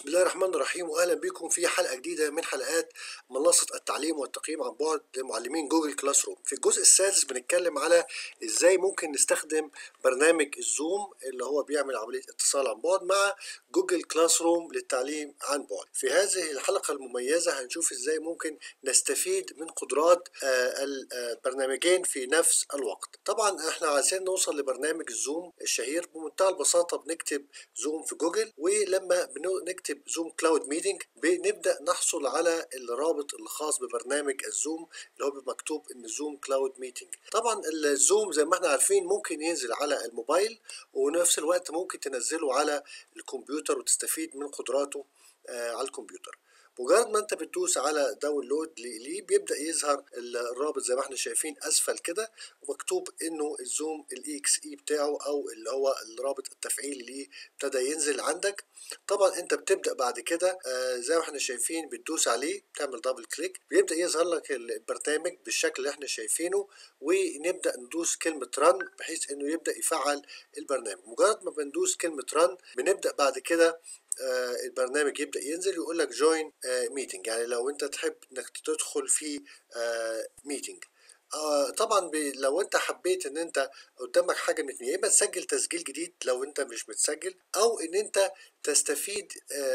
بسم الله الرحمن الرحيم، واهلا بكم في حلقه جديده من حلقات منصه التعليم والتقييم عن بعد لمعلمين جوجل كلاس روم. في الجزء السادس بنتكلم على ازاي ممكن نستخدم برنامج الزوم اللي هو بيعمل عمليه اتصال عن بعد مع جوجل كلاس روم للتعليم عن بعد. في هذه الحلقه المميزه هنشوف ازاي ممكن نستفيد من قدرات البرنامجين في نفس الوقت. طبعا احنا عايزين نوصل لبرنامج الزوم الشهير بمنتهى البساطه. بنكتب زوم في جوجل، ولما نكتب زوم كلاود ميتنج بنبدأ نحصل على الرابط الخاص ببرنامج الزوم اللي هو مكتوب ان زوم كلاود ميتنج. طبعا الزوم زي ما احنا عارفين ممكن ينزل على الموبايل، ونفس الوقت ممكن تنزله على الكمبيوتر وتستفيد من قدراته على الكمبيوتر. مجرد ما انت بتدوس على داونلود ليه بيبدأ يظهر الرابط زي ما احنا شايفين اسفل كده، ومكتوب انه الزوم الاي اكس اي بتاعه او اللي هو الرابط التفعيلي ليه ابتدى ينزل عندك. طبعا انت بتبدا بعد كده زي ما احنا شايفين بتدوس عليه، تعمل دبل كليك بيبدا يظهر لك البرنامج بالشكل اللي احنا شايفينه، ونبدا ندوس كلمه رن بحيث انه يبدا يفعل البرنامج. مجرد ما بندوس كلمه رن بنبدا بعد كده البرنامج يبدا ينزل يقول لك جوين ميتنج، يعني لو انت تحب انك تدخل في ميتنج. طبعا لو انت حبيت ان انت قدامك حاجه من اتنين، يا اما تسجل تسجيل جديد لو انت مش متسجل، او ان انت تستفيد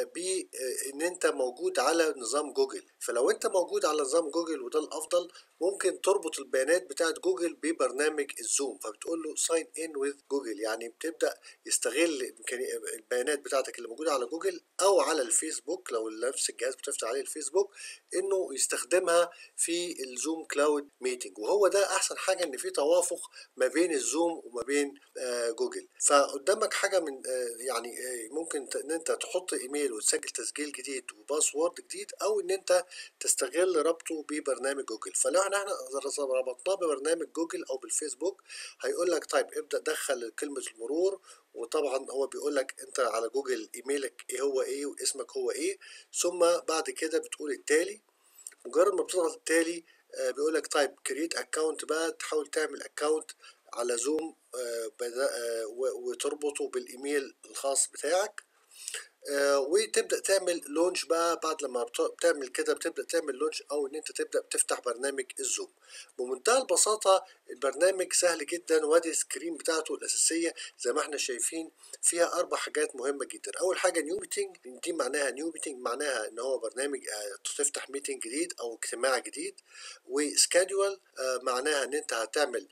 بان انت موجود على نظام جوجل. فلو انت موجود على نظام جوجل وده الافضل، ممكن تربط البيانات بتاعت جوجل ببرنامج الزوم، فبتقول له ساين ان وذ جوجل، يعني بتبدا يستغل البيانات بتاعتك اللي موجوده على جوجل او على الفيسبوك لو نفس الجهاز بتفتح عليه الفيسبوك، انه يستخدمها في الزوم كلاود ميتنج. وهو ده احسن حاجه، ان في توافق ما بين الزوم وما بين جوجل. فقدامك حاجه من يعني ممكن ان انت تحط ايميل وتسجل تسجيل جديد وباسورد جديد، او ان انت تستغل ربطه ببرنامج جوجل. فلو احنا ربطناه ببرنامج جوجل او بالفيسبوك، هيقول لك طيب ابدا دخل كلمه المرور، وطبعا هو بيقول لك انت على جوجل ايميلك ايه هو ايه واسمك هو ايه، ثم بعد كده بتقول التالي. مجرد ما بتضغط التالي بيقول لك طيب كريت اكونت، بقى تحاول تعمل اكونت على زوم وتربطه بالايميل الخاص بتاعك، وتبدا تعمل لونش. بقى بعد لما بتعمل كده بتبدا تعمل لونش، او ان انت تبدا تفتح برنامج الزوم بمنتهى البساطه. البرنامج سهل جدا، وادي السكرين بتاعته الاساسيه زي ما احنا شايفين، فيها 4 حاجات مهمه جدا. اول حاجه نيو ميتنج، دي معناها نيو ميتنج معناها ان هو برنامج تفتح ميتنج جديد او اجتماع جديد. وسكادول معناها ان انت هتعمل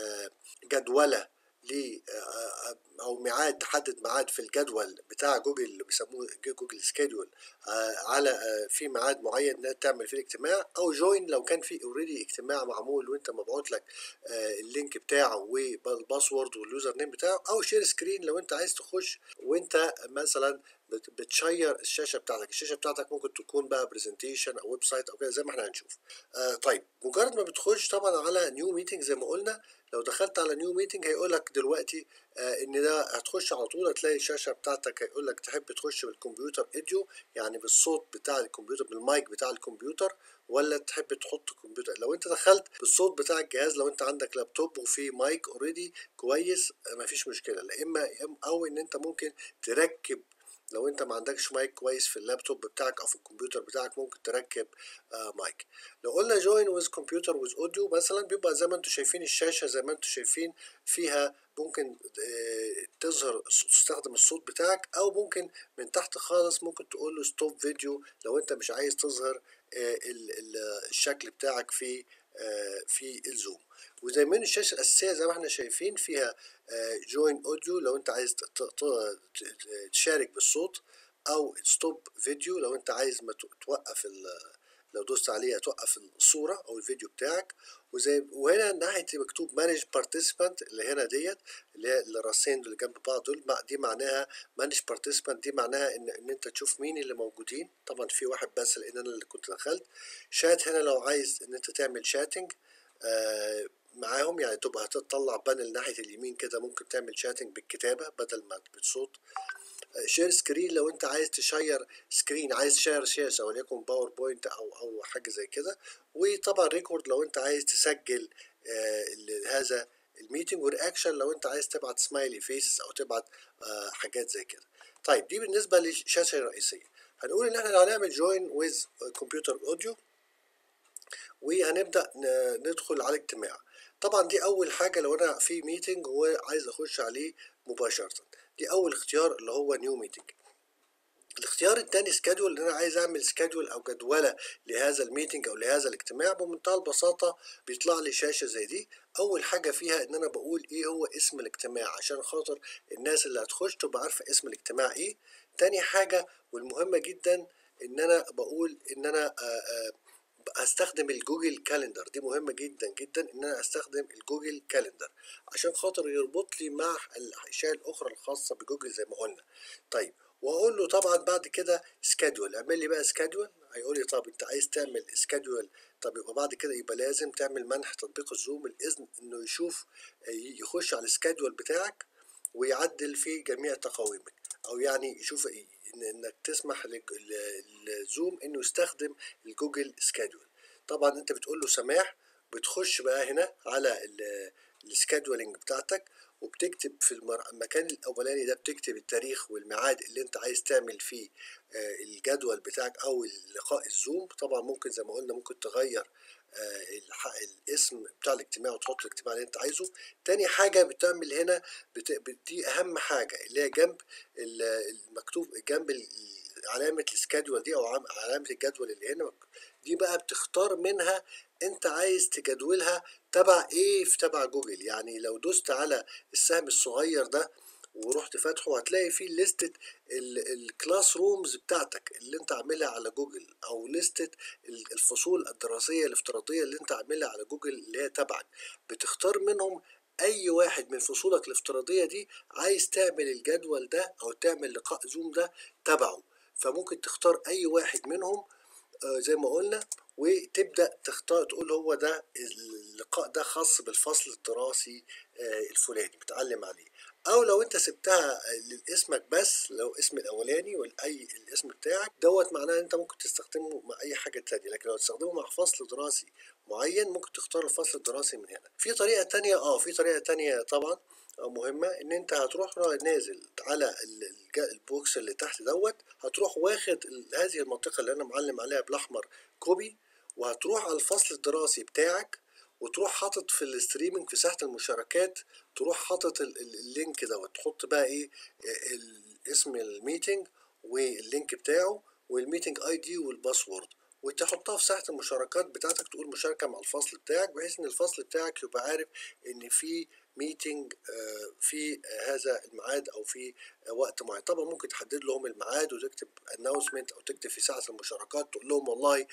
جدوله ل او ميعاد، تحدد ميعاد في الجدول بتاع جوجل اللي بيسموه جوجل سكيدول على في ميعاد معين انها تعمل فيه الاجتماع. او جوين لو كان في اوريدي اجتماع معمول وانت مبعوت لك اللينك بتاعه والباسورد واليوزر نيم بتاعه. او شير سكرين لو انت عايز تخش وانت مثلا بتشير الشاشه بتاعتك. الشاشه بتاعتك ممكن تكون بقى برزنتيشن او ويب سايت او كده زي ما احنا هنشوف. طيب مجرد ما بتخش طبعا على نيو ميتنج زي ما قلنا، لو دخلت على نيو ميتنج هيقول لك دلوقتي ان ده هتخش على طول هتلاقي الشاشه بتاعتك هيقول لك تحب تخش بالكمبيوتر ايديو، يعني بالصوت بتاع الكمبيوتر بالمايك بتاع الكمبيوتر، ولا تحب تحط كمبيوتر. لو انت دخلت بالصوت بتاع الجهاز، لو انت عندك لابتوب وفي مايك اوريدي كويس مفيش مشكله. لا اما او ان انت ممكن تركب، لو انت ما عندكش مايك كويس في اللابتوب بتاعك او في الكمبيوتر بتاعك ممكن تركب مايك. لو قلنا جوين ويز كمبيوتر ويز اوديو مثلا، بيبقى زي ما انتم شايفين الشاشه زي ما انتم شايفين فيها ممكن تظهر تستخدم الصوت بتاعك، او ممكن من تحت خالص ممكن تقول له ستوب فيديو لو انت مش عايز تظهر الشكل بتاعك في الزوم. وزي ما الشاشه الاساسيه زي ما احنا شايفين فيها جوين اوديو لو انت عايز تشارك بالصوت، او ستوب فيديو لو انت عايز ما توقف لو دوست عليه هتوقف الصورة أو الفيديو بتاعك. وهنا ناحية مكتوب مانج بارتيسيبانت اللي هنا ديت، اللي هي الراسين اللي جنب بعض دول، دي معناها مانج بارتيسيبانت، دي معناها إن أنت تشوف مين اللي موجودين. طبعا في واحد بس لأن أنا اللي كنت دخلت. شات هنا لو عايز إن أنت تعمل شاتنج معاهم، يعني تبقى هتطلع بانل ناحية اليمين كده، ممكن تعمل شاتنج بالكتابة بدل ما بالصوت. شير سكرين لو انت عايز تشير سكرين، عايز تشير شاشه وليكن باوربوينت او حاجه زي كده. وطبعا ريكورد لو انت عايز تسجل هذا الميتنج. ورياكشن لو انت عايز تبعت سمايلي فيسز او تبعت حاجات زي كده. طيب دي بالنسبه للشاشه الرئيسيه. هنقول ان احنا هنعمل جوين ويز كمبيوتر اوديو، وهنبدأ ندخل على الاجتماع. طبعا دي اول حاجة لو انا في ميتنج وعايز اخش عليه مباشرة، دي اول اختيار اللي هو نيو ميتنج. الاختيار التاني سكادول، ان انا عايز اعمل سكادول او جدولة لهذا الميتنج او لهذا الاجتماع. بمنتهى البساطة بيطلع لي شاشة زي دي. اول حاجة فيها ان انا بقول ايه هو اسم الاجتماع عشان خاطر الناس اللي هتخش تبقى عارفة اسم الاجتماع ايه. تاني حاجة والمهمة جدا ان انا بقول ان انا هستخدم الجوجل كالندر. دي مهمة جدا جدا ان انا استخدم الجوجل كالندر عشان خاطر يربط لي مع الاشياء الاخرى الخاصة بجوجل زي ما قلنا. طيب، واقول له طبعا بعد كده سكادول، اعمل لي بقى سكادول. هيقول لي طب انت عايز تعمل سكادول، طب يبقى بعد كده يبقى لازم تعمل منح تطبيق الزوم الاذن انه يشوف يخش على السكادول بتاعك ويعدل في جميع تقاويمك، او يعني يشوف انك تسمح للزوم انه يستخدم الجوجل سكادول. طبعا انت بتقول له سماح، بتخش بقى هنا على السكادولينج بتاعتك وبتكتب في المكان الاولاني ده بتكتب التاريخ والميعاد اللي انت عايز تعمل فيه الجدول بتاعك او اللقاء الزوم. طبعا ممكن زي ما قلنا ممكن تغير الاسم بتاع الاجتماع وتحط الاجتماع اللي انت عايزه. تاني حاجة بتعمل هنا دي اهم حاجة اللي هي جنب المكتوب جنب علامة السكادول دي او علامة الجدول اللي هنا. دي بقى بتختار منها انت عايز تجدولها تبع ايه في تبع جوجل. يعني لو دوست على السهم الصغير ده ورحت فاتحه هتلاقي فيه لستة الكلاس رومز بتاعتك اللي انت عاملها على جوجل، او لستة الفصول الدراسية الافتراضية اللي انت عاملها على جوجل اللي هي تبعك. بتختار منهم اي واحد من فصولك الافتراضية دي عايز تعمل الجدول ده او تعمل لقاء زوم ده تبعه. فممكن تختار اي واحد منهم زي ما قلنا، وتبدأ تختار تقول هو ده اللقاء ده خاص بالفصل الدراسي الفلاني بتعلم عليه. او لو انت سبتها لاسمك بس، لو اسم الاولاني والاي الاسم بتاعك دوت معناه انت ممكن تستخدمه مع اي حاجة تانية، لكن لو تستخدمه مع فصل دراسي معين ممكن تختار الفصل الدراسي من هنا. في طريقة تانية في طريقة تانية طبعا مهمة، ان انت هتروح نازل على البوكس اللي تحت دوت، هتروح واخد هذه المنطقة اللي انا معلم عليها بالاحمر كوبي، وهتروح على الفصل الدراسي بتاعك وتروح حاطط في الستريمنج في ساحة المشاركات، تروح حاطط اللينك دوت، تحط بقى ايه اسم الميتنج واللينك بتاعه والميتنج اي دي والباسورد، وتحطها في ساحة المشاركات بتاعتك، تقول مشاركة مع الفصل بتاعك بحيث ان الفصل بتاعك يبقى عارف ان في ميتنج في هذا الميعاد او في وقت معين. طبعا ممكن تحدد لهم الميعاد وتكتب اناونسمنت او تكتب في ساعة المشاركات تقول لهم والله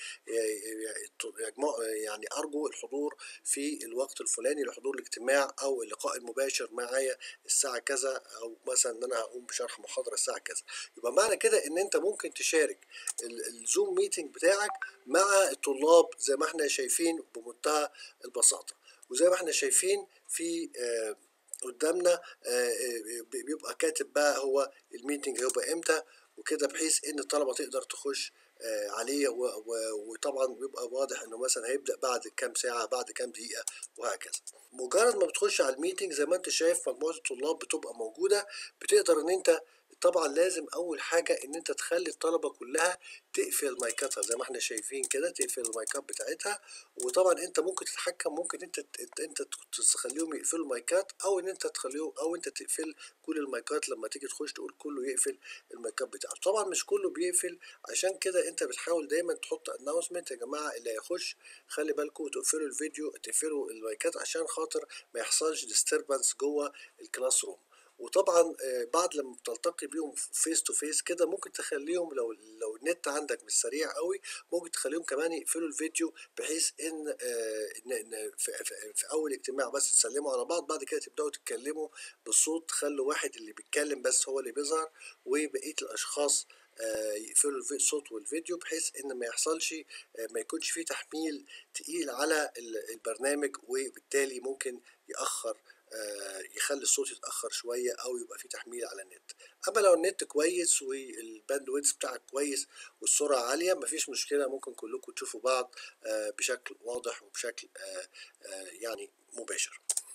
يعني ارجو الحضور في الوقت الفلاني لحضور الاجتماع او اللقاء المباشر معايا الساعة كذا، او مثلا ان انا هقوم بشرح محاضرة الساعة كذا. يبقى معنى كده ان انت ممكن تشارك الزوم ميتنج بتاعك مع الطلاب زي ما احنا شايفين بمنتهى البساطة. وزي ما احنا شايفين في قدامنا بيبقى كاتب بقى هو الميتنج هيبقى امتى وكده، بحيث ان الطلبة تقدر تخش عليه، وطبعا بيبقى واضح انه مثلا هيبدأ بعد كام ساعة بعد كام دقيقة وهكذا. مجرد ما بتخش على الميتنج زي ما انت شايف مجموعة الطلاب بتبقى موجودة، بتقدر ان انت طبعا لازم اول حاجة ان انت تخلي الطلبة كلها تقفل مايكاتها زي ما احنا شايفين كده، تقفل المايكات بتاعتها. وطبعا انت ممكن تتحكم، ممكن انت تخليهم يقفلوا المايكات، او ان انت تخليهم او انت تقفل كل المايكات لما تيجي تخش تقول كله يقفل المايكات بتاعته. طبعا مش كله بيقفل، عشان كده انت بتحاول دايما تحط اناونسمنت يا جماعه اللي هيخش خلي بالكم تقفلوا الفيديو تقفلوا المايكات عشان خاطر ما يحصلش ديستربنس جوه الكلاس روم. وطبعا بعد لما بتلتقي بيهم فيس تو فيس كده ممكن تخليهم لو النت عندك مش سريع قوي ممكن تخليهم كمان يقفلوا الفيديو، بحيث ان في اول اجتماع بس تسلموا على بعض، بعد كده تبداوا تتكلموا بالصوت، تخلوا واحد اللي بيتكلم بس هو اللي بيظهر وبقيه الاشخاص يقفلوا الصوت والفيديو، بحيث ان ما يحصلش ما يكونش فيه تحميل تقيل على البرنامج، وبالتالي ممكن يأخر يخلي الصوت يتأخر شوية أو يبقى فيه تحميل على النت. أما لو النت كويس والباندويدث بتاعك كويس والسرعة عالية مفيش مشكلة، ممكن كلكم تشوفوا بعض بشكل واضح وبشكل يعني مباشر.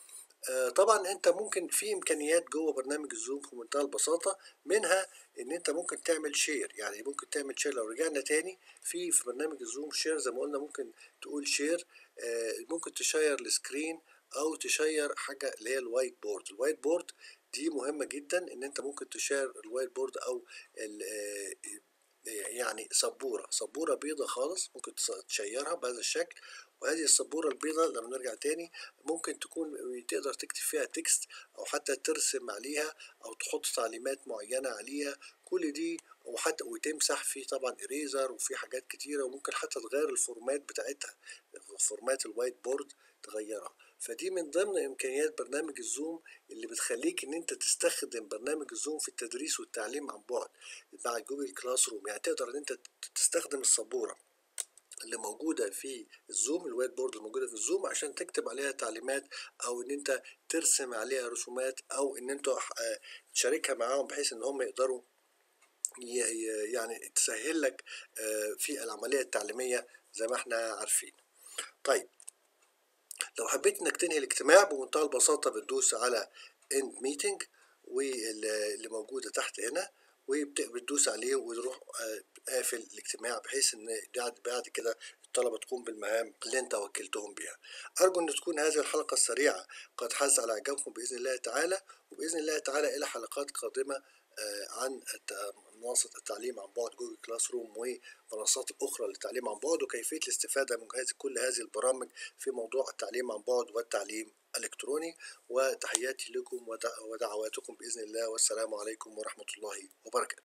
طبعًا أنت ممكن في إمكانيات جوّه برنامج الزوم في منتهى البساطة، منها إن أنت ممكن تعمل share، يعني ممكن تعمل share لو رجعنا تاني في برنامج الزوم share زي ما قُلنا ممكن تقول share، ممكن تشيّر الscreen أو تشيّر حاجة اللي هي الwhite board. الwhite board دي مهمة جدًا إن أنت ممكن تشير الwhite board أو ال يعني سبورة بيضا خالص ممكن تشيّرها بهذا الشكل. وهذه السبورة البيضا لمّا نرجع تاني ممكن تكون تقدر تكتب فيها text أو حتى ترسم عليها أو تحط تعليمات معيّنة عليها، كل دي وحتى وتمسح في طبعًا eraser وفي حاجات كتيرة، وممكن حتى تغيّر الفورمات بتاعتها، فورمات الwhite board تغيّرها. فدي من ضمن إمكانيات برنامج الزوم اللي بتخلّيك إن أنت تستخدم برنامج الزوم في التدريس والتعليم عن بُعد مع جوجل كلاس روم. يعني تقدر إن أنت تستخدم السبورة اللي موجودة في الزوم، الوايت بورد الموجودة في الزوم، عشان تكتب عليها تعليمات أو إن أنت ترسم عليها رسومات أو إن أنت تشاركها معاهم بحيث إن هم يقدروا يعني تسهل لك في العملية التعليمية زي ما احنا عارفين. طيب لو حبيت إنك تنهي الاجتماع بمنتهى البساطة بتدوس على end meeting واللي موجودة تحت هنا، وبتدوس عليه وتروح قافل الاجتماع بحيث إن بعد كده الطلبة تقوم بالمهام اللي أنت وكلتهم بيها. أرجو أن تكون هذه الحلقة السريعة قد حاز على إعجابكم بإذن الله تعالى، وبإذن الله تعالى إلى حلقات قادمة عن منصة التعليم عن بعد جوجل كلاس روم ومنصات أخرى للتعليم عن بعد وكيفية الاستفادة من كل هذه البرامج في موضوع التعليم عن بعد والتعليم الإلكتروني. وتحياتي لكم ودعواتكم بإذن الله، والسلام عليكم ورحمة الله وبركاته.